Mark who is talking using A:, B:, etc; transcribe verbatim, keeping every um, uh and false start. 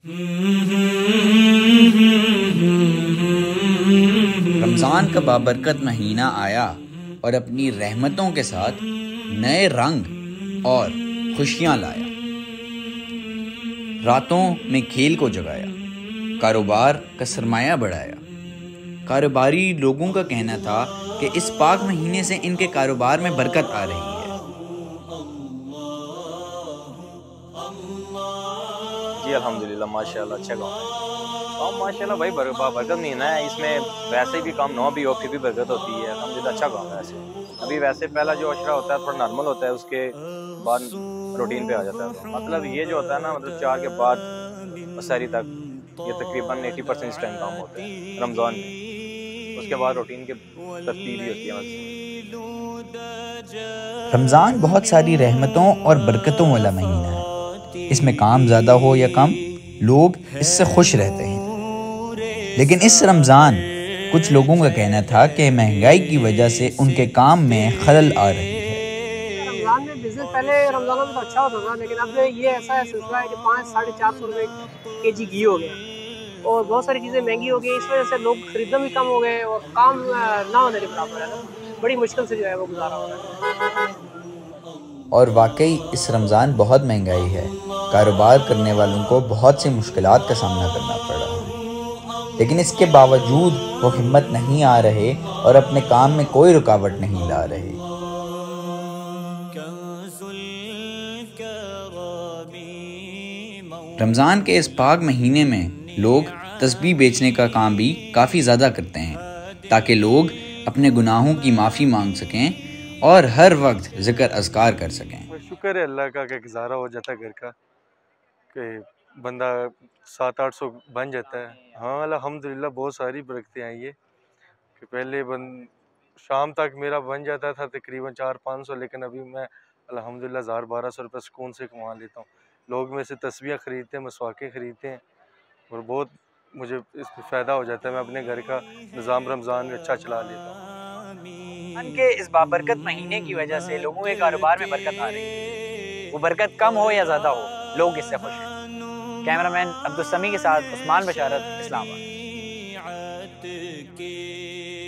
A: رمضان کا بابرکت مہینہ آیا اور اپنی رحمتوں کے ساتھ نئے رنگ اور خوشیاں لایا۔ راتوں میں کھیل کو جگایا، کاروبار کا سرمایہ بڑھایا۔ کاروباری لوگوں کا کہنا تھا کہ اس پاک مہینے سے ان کے کاروبار میں برکت آ رہی ہے۔
B: جی الحمدللہ ماشاءاللہ اچھا کام ہے۔ کام ماشاءاللہ بھائی برکت مہینہ ہے، اس میں ویسے بھی کام نہ بھی ہو پھر بھی برکت ہوتی ہے۔ الحمدللہ اچھا کام ہے۔ ویسے ابھی ویسے پہلا جو عشرہ ہوتا ہے تھوڑا نارمل ہوتا ہے، اس کے بعد روٹین پہ آ جاتا ہے۔ مطلب یہ جو ہوتا ہے نا، مطلب چار کے بعد سحری تک یہ تقریباً ایٹی پرسینٹ اس ٹائم کام ہوتا ہے رمضان میں۔ اس کے بعد روٹین کے ترتیب ہی ہوتی ہے۔
A: رمضان بہت ساری رحمتوں اور برکتوں والا مہینہ ہے۔ اس میں کام زیادہ ہو یا کم، لوگ اس سے خوش رہتے ہیں۔ لیکن اس رمضان کچھ لوگوں کا کہنا تھا کہ مہنگائی کی وجہ سے ان کے کام میں خلل آ رہی ہے۔
C: رمضان میں بزنس پہلے رمضانوں میں تو اچھا ہوتا تھا، لیکن اب یہ ایسا سلسلہ ہے کہ پانچ ساڑھے چار سو روپے کے جی گھی ہو گیا اور بہت ساری چیزیں مہنگی ہو گئی۔ اس وجہ سے لوگ خریدنا بھی کم ہو گئے اور کام نہ ہونے کے برابر ہے، بڑی مشکل سے جو ہے وہ گزارا ہو رہا ہے۔
A: اور واقعی اس رمضان بہت مہنگائی ہے، کاروبار کرنے والوں کو بہت سی مشکلات کا سامنا کرنا پڑ رہا ہے، لیکن اس کے باوجود وہ ہمت نہیں آ رہے اور اپنے کام میں کوئی رکاوٹ نہیں لا رہے۔ رمضان کے اس پاک مہینے میں لوگ تسبیح بیچنے کا کام بھی کافی زیادہ کرتے ہیں تاکہ لوگ اپنے گناہوں کی معافی مانگ سکیں اور ہر وقت ذکر اذکار کر سکیں۔
D: شکر ہے اللہ کا کہ گزارا ہو جاتا ہے گھر کا، کہ بندہ سات آٹھ سو بن جاتا ہے۔ ہاں الحمدللہ بہت ساری برکتیں آئی ہیں کہ پہلے بند شام تک میرا بن جاتا تھا تقریباً چار پانچ سو، لیکن ابھی میں الحمدللہ ہزار بارہ سو روپے سکون سے کما لیتا ہوں۔ لوگ میں سے تسبیح خریدتے ہیں، مسواکیں خریدتے ہیں اور بہت مجھے اس میں فائدہ ہو جاتا ہے۔ میں اپنے گھر کا نظام رمضان میں اچھا چلا لیتا ہوں۔
E: ان کے اس بابرکت مہینے کی وجہ سے لوگوں کے کاروبار میں برکت آ رہی ہے، وہ برکت کم ہو یا زیادہ ہو، لوگ اس سے خوش ہیں۔ کیمرہ مین عبدالسمیع کے ساتھ عثمان بشارت، اسلام آباد۔